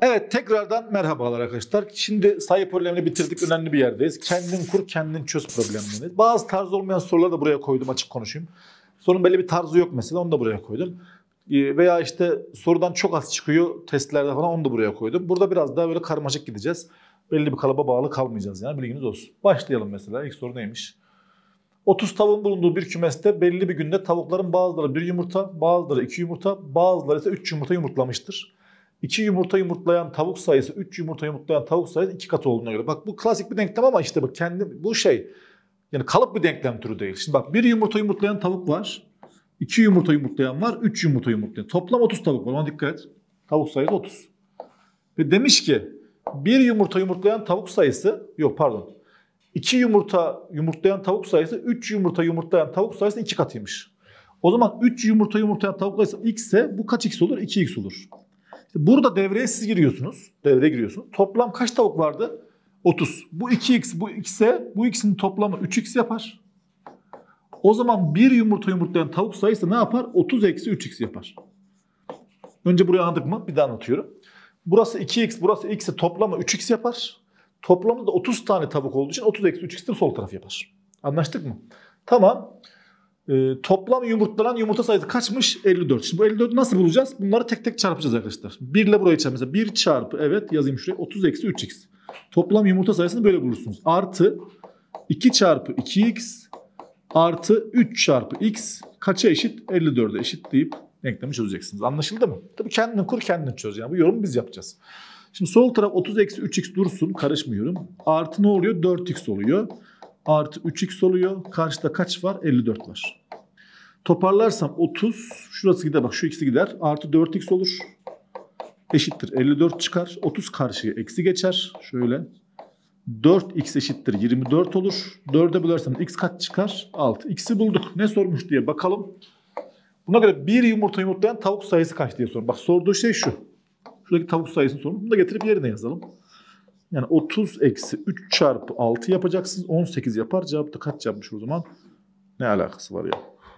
Evet, tekrardan merhabalar arkadaşlar. Şimdi sayı problemini bitirdik. Önemli bir yerdeyiz. Kendin kur, kendin çöz problemleri. Bazı tarz olmayan soruları da buraya koydum, açık konuşayım. Sorunun belli bir tarzı yok mesela, onu da buraya koydum. Veya işte sorudan çok az çıkıyor testlerde falan, onu da buraya koydum. Burada biraz daha böyle karmaşık gideceğiz. Belli bir kalıba bağlı kalmayacağız yani, bilginiz olsun. Başlayalım mesela. İlk soru neymiş? 30 tavuğun bulunduğu bir kümeste belli bir günde tavukların bazıları 1 yumurta, bazıları 2 yumurta, bazıları ise 3 yumurta yumurtlamıştır. 2 yumurta yumurtlayan tavuk sayısı 3 yumurta yumurtlayan tavuk sayısı 2 katı olduğuna göre. Bak bu klasik bir denklem ama işte bak bu şey yani kalıp bir denklem türü değil. Şimdi bak 1 yumurta yumurtlayan tavuk var. 2 yumurta yumurtlayan var. 3 yumurta yumurtlayan. Toplam 30 tavuk var. Ona dikkat et. Tavuk sayısı 30. Ve demiş ki 1 yumurta yumurtlayan tavuk sayısı 2 yumurta yumurtlayan tavuk sayısı 3 yumurta yumurtlayan tavuk sayısının 2 katıymış. O zaman 3 yumurta yumurtlayan tavuk sayısı x ise bu kaç x olur? 2x olur. İşte burada devreye siz giriyorsunuz. Devreye giriyorsunuz. Toplam kaç tavuk vardı? 30. Bu 2x, bu x ise bu x'in toplamı 3x yapar. O zaman 1 yumurta yumurtlayan tavuk sayısı ne yapar? 30 eksi 3x yapar. Önce burayı anladık mı? Bir daha anlatıyorum. Burası 2x, burası x ise toplamı 3x yapar. Toplamda da 30 tane tavuk olduğu için 30 eksi 3x de sol taraf yapar. Anlaştık mı? Tamam. Toplam yumurtlanan yumurta sayısı kaçmış? 54. Şimdi bu 54'ü nasıl bulacağız? Bunları tek tek çarpacağız arkadaşlar. 1 ile burayı çarpacağız. 1 çarpı, evet yazayım şuraya, 30 eksi 3x. Toplam yumurta sayısını böyle bulursunuz. Artı 2 çarpı 2x artı 3 çarpı x kaça eşit? 54'e eşit deyip denklemi çözeceksiniz. Anlaşıldı mı? Tabii kendin kur, kendin çöz. Yani bu yorumu biz yapacağız. Şimdi sol taraf 30 eksi 3x dursun. Karışmıyorum. Artı ne oluyor? 4x oluyor. Artı 3x oluyor. Karşıda kaç var? 54 var. Toparlarsam 30. Şurası gider. Bak şu ikisi gider. Artı 4x olur. Eşittir 54 çıkar. 30 karşıya eksi geçer. Şöyle. 4x eşittir 24 olur. 4'e bölersem x kaç çıkar? 6. X'i bulduk. Ne sormuş diye bakalım. Buna göre 1 yumurta yumurtlayan tavuk sayısı kaç diye sormuş. Bak sorduğu şey şu. Şuradaki tavuk sayısını sormuş. Bunu da getirip yerine yazalım. Yani 30 eksi 3 çarpı 6 yapacaksınız. 18 yapar. Cevap da kaç yapmış o zaman? Ne alakası var ya?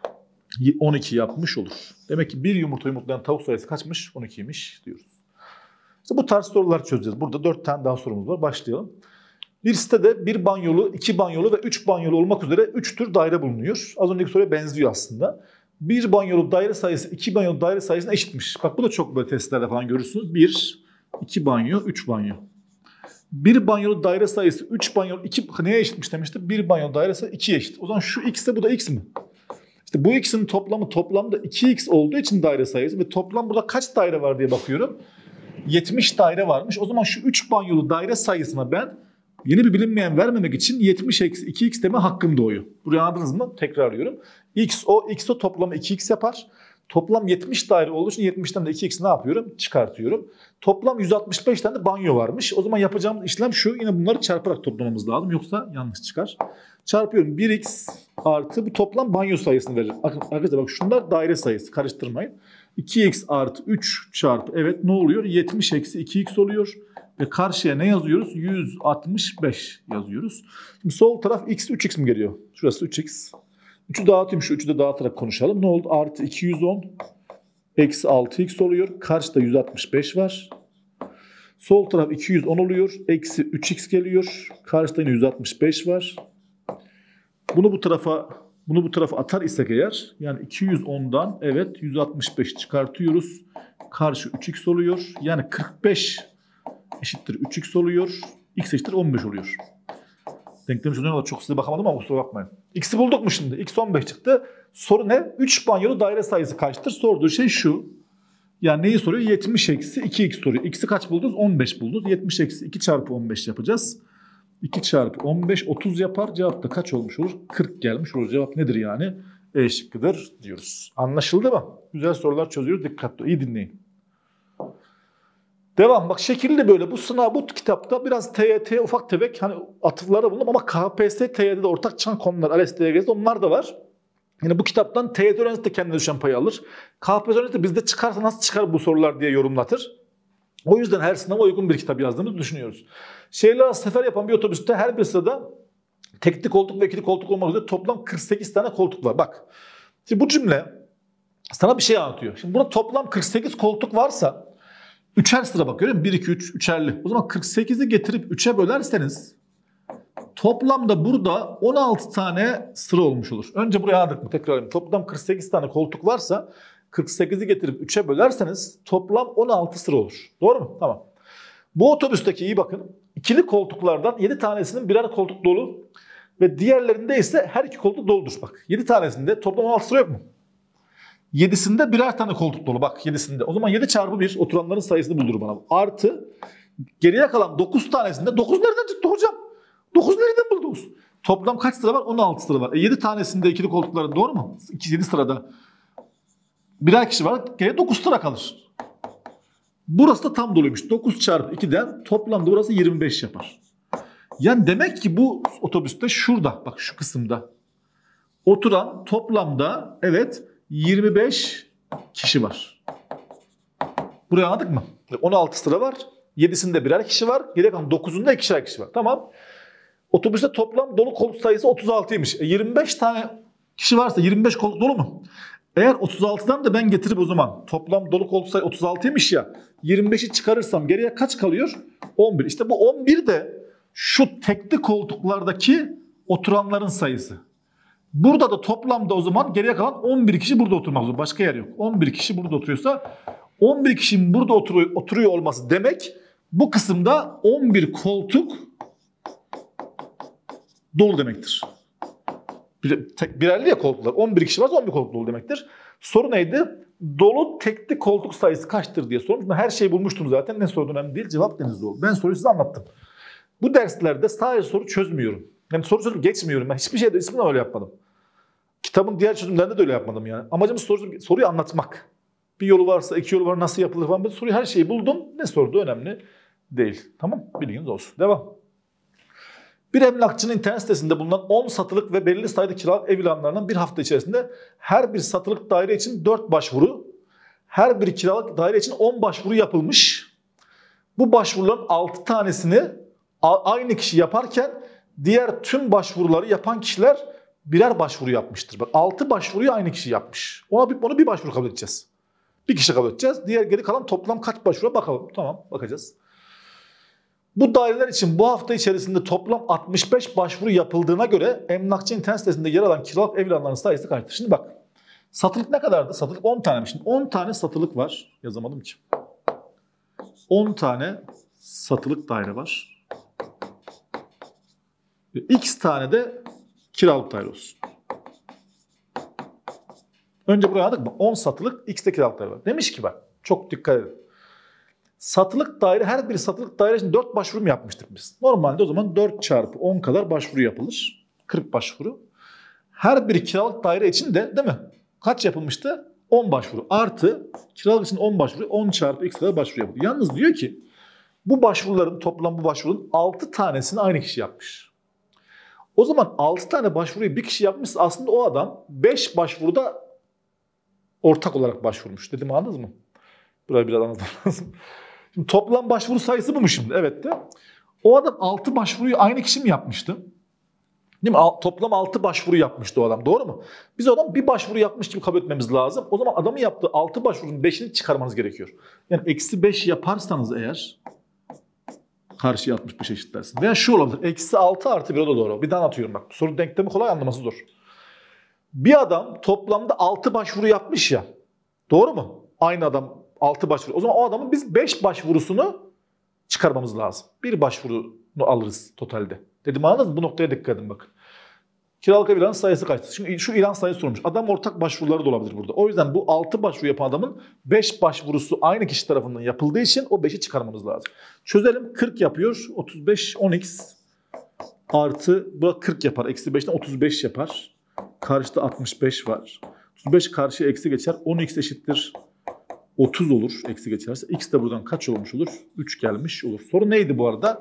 12 yapmış olur. Demek ki 1 yumurta yumurtlayan tavuk sayısı kaçmış? 12'ymiş diyoruz. İşte bu tarz sorular çözeceğiz. Burada 4 tane daha sorumuz var. Başlayalım. Bir sitede 1 banyolu, 2 banyolu ve 3 banyolu olmak üzere 3 tür daire bulunuyor. Az önceki soruya benziyor aslında. 1 banyolu daire sayısı 2 banyolu daire sayısına eşitmiş. Bak bu da çok böyle testlerde falan görürsünüz. 1, 2 banyo, 3 banyo. 1 banyolu daire sayısı 3 banyolu 2 neye eşitmiş demişti? 1 banyolu daire sayısı 2'ye eşit. O zaman şu x de bu da x mi? İşte bu x'in toplamı toplamda 2x olduğu için daire sayısı ve toplam burada kaç daire var diye bakıyorum. 70 daire varmış. O zaman şu 3 banyolu daire sayısına ben yeni bir bilinmeyen vermemek için 70 eksi 2x deme hakkım doğuyor. Burayı anladınız mı? Tekrarlıyorum. X o toplamı 2x yapar. Toplam 70 daire olduğu için 70'ten de 2x'i ne yapıyorum? Çıkartıyorum. Toplam 165 tane de banyo varmış. O zaman yapacağımız işlem şu. Yine bunları çarparak toplamamız lazım. Yoksa yanlış çıkar. Çarpıyorum. 1x artı bu toplam banyo sayısını verir. Arkadaşlar bak şunlar daire sayısı. Karıştırmayın. 2x artı 3 çarpı. Evet ne oluyor? 70 eksi 2x oluyor. Ve karşıya ne yazıyoruz? 165 yazıyoruz. Şimdi sol taraf x 3x mi geliyor? Şurası 3x. 3'ü dağıtayım, şu 3'ü de dağıtarak konuşalım. Ne oldu? Artı 210 eksi 6x oluyor. Karşıda 165 var. Sol taraf 210 oluyor. Eksi 3x geliyor. Karşıda yine 165 var. Bunu bu tarafa atar isek eğer, yani 210'dan evet 165 çıkartıyoruz. Karşı 3x oluyor. Yani 45 eşittir 3x oluyor. X eşittir 15 oluyor. Denklemi çözüyorlar. Çok size bakamadım ama kusura bakmayın. X'i bulduk mu şimdi? X 15 çıktı. Soru ne? 3 banyolu daire sayısı kaçtır? Sorduğu şey şu. Yani neyi soruyor? 70 eksi 2x soruyor. X'i kaç buldunuz? 15 buldunuz. 70 eksi 2 çarpı 15 yapacağız. 2 çarpı 15 30 yapar. Cevap da kaç olmuş olur? 40 gelmiş olur. Cevap nedir yani? E şıkkıdır diyoruz. Anlaşıldı mı? Güzel sorular çözüyoruz. Dikkatli. İyi dinleyin. Devam. Bak şekilli de böyle. Bu sınav, bu kitapta biraz TYT'ye ufak tefek hani atıflarda bulundum ama KPSS, TYT'de ortak çıkan konular, ALES, DGS'de onlar da var. Yani bu kitaptan TYT öğrencisi de kendine düşen payı alır. KPSS öğrencisi de bizde çıkarsa nasıl çıkar bu sorular diye yorumlatır. O yüzden her sınava uygun bir kitap yazdığımızı düşünüyoruz. Şehirler arası sefer yapan bir otobüste her bir sırada tekli koltuk ve ikili koltuk olmak üzere toplam 48 tane koltuk var. Bak. Şimdi bu cümle sana bir şey anlatıyor. Şimdi burada toplam 48 koltuk varsa Üçer sıra bak görüyor musun? 1, 2, 3, üçerli. O zaman 48'i getirip 3'e bölerseniz toplamda burada 16 tane sıra olmuş olur. Önce buraya aldık mı? Tekrar edeyim. Toplam 48 tane koltuk varsa 48'i getirip 3'e bölerseniz toplam 16 sıra olur. Doğru mu? Tamam. Bu otobüsteki iyi bakın. İkili koltuklardan 7 tanesinin birer koltuk dolu ve diğerlerinde ise her iki koltuk doludur. Bak 7 tanesinde toplam 16 sıra yok mu? 7'sinde birer tane koltuk dolu. Bak 7'sinde. O zaman 7 çarpı 1 oturanların sayısını buldur bana. Artı geriye kalan 9 tanesinde 9 nereden çıktı hocam? 9 nereden buldunuz? Toplam kaç sıra var? 16 sıra var. 7 tanesinde ikili koltukların doğru mu? 7 sırada birer kişi var. Geriye 9 sıra kalır. Burası da tam doluymuş. 9 çarpı 2'den toplamda burası 25 yapar. Yani demek ki bu otobüste şurada bak şu kısımda oturan toplamda evet 25 kişi var. Buraya anladık mı? 16 sıra var. 7'sinde birer kişi var. Geriye kalan 9'unda ikişer kişi var. Tamam. Otobüste toplam dolu koltuk sayısı 36'ymış. 25 tane kişi varsa 25 koltuk dolu mu? Eğer 36'dan da ben getirip o zaman toplam dolu koltuk sayı 36'ymış ya 25'i çıkarırsam geriye kaç kalıyor? 11. İşte bu 11 de şu tekli koltuklardaki oturanların sayısı. Burada da toplamda o zaman geriye kalan 11 kişi burada oturmak zorunda. Başka yer yok. 11 kişi burada oturuyorsa 11 kişinin burada oturuyor olması demek bu kısımda 11 koltuk dolu demektir. Birerli ya koltuklar. 11 kişi varsa 11 koltuk dolu demektir. Soru neydi? Dolu tekli koltuk sayısı kaçtır diye sormuş. Ben her şeyi bulmuştum zaten. Ne sorduğum önemli değil. Cevap Denizli oldu. Ben soruyu size anlattım. Bu derslerde sadece soru çözmüyorum. Yani soru çözüp geçmiyorum. Ben hiçbir şeyde ismini öyle yapmadım. Kitabın diğer çözümlerinde de öyle yapmadım yani. Amacımız soruyu anlatmak. Bir yolu varsa, iki yolu var, nasıl yapılır falan. Ben soruyu her şeyi buldum. Ne sorduğu önemli değil. Tamam? Bilginiz olsun. Devam. Bir emlakçının internet sitesinde bulunan 10 satılık ve belirli sayıda kiralık ev ilanlarından bir hafta içerisinde her bir satılık daire için 4 başvuru, her bir kiralık daire için 10 başvuru yapılmış. Bu başvuruların 6 tanesini aynı kişi yaparken diğer tüm başvuruları yapan kişiler birer başvuru yapmıştır. Bak 6 başvuruyu aynı kişi yapmış. Onu bir başvuru kabul edeceğiz. Bir kişi kabul edeceğiz. Diğer geri kalan toplam kaç başvuru bakalım. Tamam bakacağız. Bu daireler için bu hafta içerisinde toplam 65 başvuru yapıldığına göre emlakçı internet sitesinde yer alan kiralık ev ilanlarının sayısı kaçtır? Şimdi bak satılık ne kadardı? Satılık 10 tanemiş. Şimdi 10 tane satılık var. Yazamadım ki. 10 tane satılık daire var. X tane de kiralık daire olsun. Önce buraya aldık mı? 10 satılık, X de kiralık daire var. Demiş ki bak çok dikkat edin. Satılık daire her bir satılık daire için 4 başvuru mu yapmıştık biz? Normalde o zaman 4 çarpı 10 kadar başvuru yapılır. 40 başvuru. Her bir kiralık daire için de değil mi? Kaç yapılmıştı? 10 başvuru. Artı kiralık için 10 başvuru. 10 çarpı X kadar başvuru yapıldı. Yalnız diyor ki bu başvuruların toplam bu başvurunun 6 tanesini aynı kişi yapmış. O zaman 6 tane başvuruyu bir kişi yapmışsa aslında o adam 5 başvuruda ortak olarak başvurmuş. Dedim anladınız mı? Burayı biraz anlatmam lazım. Şimdi toplam başvuru sayısı bu mu şimdi? Evet de. O adam 6 başvuruyu aynı kişi mi yapmıştı? Değil mi? Toplam 6 başvuru yapmıştı o adam. Doğru mu? Biz o adam bir başvuru yapmış gibi kabul etmemiz lazım. O zaman adamın yaptığı 6 başvurunun 5'ini çıkarmanız gerekiyor. Yani eksi 5 yaparsanız eğer karşıya 65 eşitlersin. Veya şu olabilir. Eksi 6 artı 1 o da doğru. Bir daha anlatıyorum bak. Soru denklemi kolay anlaması zor. Bir adam toplamda 6 başvuru yapmış ya. Doğru mu? Aynı adam 6 başvuru. O zaman o adamın biz 5 başvurusunu çıkarmamız lazım. Bir başvurunu alırız totalde. Dedim anladınız mı? Bu noktaya dikkat edin bakın. Kiralık ev ilanı sayısı kaçtı? Şimdi şu ilan sayısı sormuş. Adam ortak başvuruları da olabilir burada. O yüzden bu 6 başvuru yapan adamın 5 başvurusu aynı kişi tarafından yapıldığı için o 5'i çıkarmamız lazım. Çözelim. 40 yapıyor. 35 10x artı bu 40 yapar. Eksi 5'ten 35 yapar. Karşıda 65 var. 35 karşıya eksi geçer. 10x eşittir 30 olur eksi geçerse. X de buradan kaç olmuş olur? 3 gelmiş olur. Soru neydi bu arada?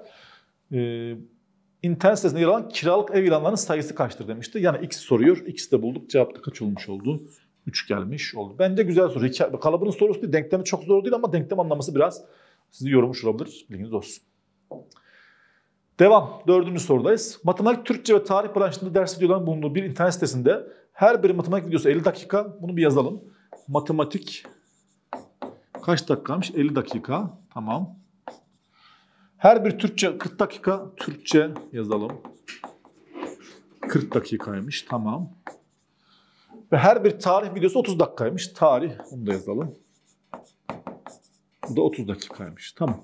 İnternet sitesinde yer alan kiralık ev ilanlarının sayısı kaçtır demişti. Yani X soruyor. X de bulduk. Cevap da kaç olmuş oldu? 3 gelmiş oldu. Bence güzel soru. Kalıbının sorusu değil. Denklemi çok zor değil ama denklem anlaması biraz sizi yormuş olabilir. Bilginiz olsun. Devam. 4. sorudayız. Matematik, Türkçe ve tarih branşında ders videolarının bulunduğu bir internet sitesinde her bir matematik videosu 50 dakika. Bunu bir yazalım. Matematik Kaç dakikaymış? 50 dakika. Tamam. Her bir Türkçe 40 dakika. Türkçe yazalım. 40 dakikaymış. Tamam. Ve her bir tarih videosu 30 dakikaymış. Tarih. Bunu da yazalım. Bu da 30 dakikaymış. Tamam.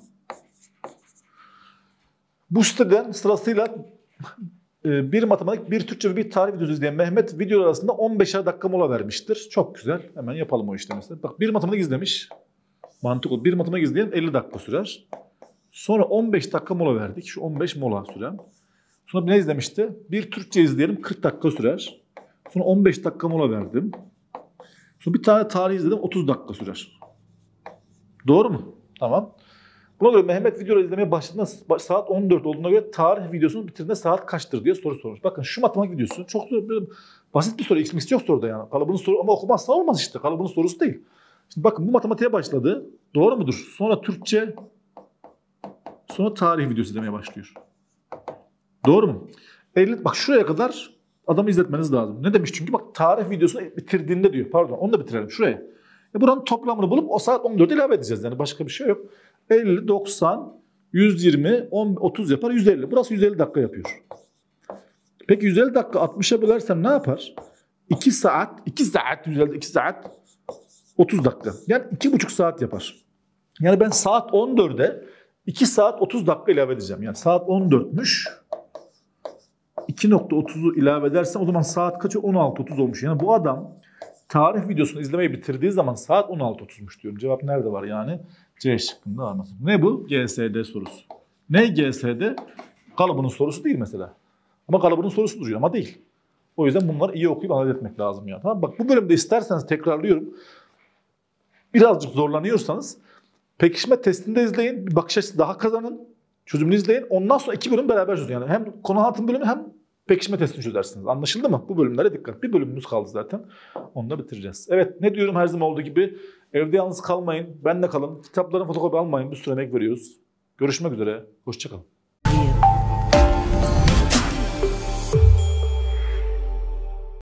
Bu siteden sırasıyla bir matematik, bir Türkçe ve bir tarih videosu izleyen Mehmet videolar arasında 15'er dakika mola vermiştir. Çok güzel. Hemen yapalım o işlemi. Bak bir matematik izlemiş. Mantık o. Bir matematik izleyen 50 dakika sürer. Sonra 15 dakika mola verdik. Şu 15 mola süren. Sonra ne izlemişti? Bir Türkçe izleyelim 40 dakika sürer. Sonra 15 dakika mola verdim. Sonra bir tane tarih izledim 30 dakika sürer. Doğru mu? Tamam. Buna göre Mehmet videoları izlemeye başladığında saat 14 olduğuna göre tarih videosunu bitirdiğinde saat kaçtır diye soru sormuş. Bakın şu matematik videosu çok basit bir soru. X'mix yok soruda yani. Kalıbının soru ama okumazsa olmaz işte. Kalıbının sorusu değil. Şimdi bakın bu matematiğe başladı. Doğru mudur? Sonra Türkçe, sonra tarih videosu izlemeye başlıyor. Doğru mu? Bak şuraya kadar adamı izletmeniz lazım. Ne demiş çünkü? Bak tarih videosunu bitirdiğinde diyor. Pardon onu da bitirelim şuraya. Buranın toplamını bulup o saat 14'e ilave edeceğiz. Yani başka bir şey yok. 50, 90, 120, 10, 30 yapar 150. Burası 150 dakika yapıyor. Peki 150 dakika 60'a bölersem ne yapar? 2 saat 2 saat 30 dakika. Yani 2,5 saat yapar. Yani ben saat 14'e 2 saat 30 dakika ilave edeceğim. Yani saat 14'müş. 2,30'u ilave edersem o zaman saat kaçı? 16,30 olmuş. Yani bu adam tarih videosunu izlemeyi bitirdiği zaman saat 16,30'muş diyorum. Cevap nerede var yani? C şıkkında var mesela. Ne bu? GSD sorusu. Ne GSD? Kalıbının sorusu değil mesela. Ama kalıbının sorusu duruyor ama değil. O yüzden bunları iyi okuyup analiz etmek lazım ya. Tamam, bak bu bölümde isterseniz tekrarlıyorum. Birazcık zorlanıyorsanız pekişme testinde izleyin. Bir bakış açısı daha kazanın. Çözümünü izleyin. Ondan sonra 2 bölüm beraber çözün. Yani hem konu anlatım bölümü hem pekişme testini çözersiniz. Anlaşıldı mı? Bu bölümlere dikkat. Bir bölümümüz kaldı zaten. Onu da bitireceğiz. Evet, ne diyorum her zaman olduğu gibi. Evde yalnız kalmayın. Benle kalın. Kitapların fotokopi almayın. Bir sürü emek veriyoruz. Görüşmek üzere. Hoşça kalın.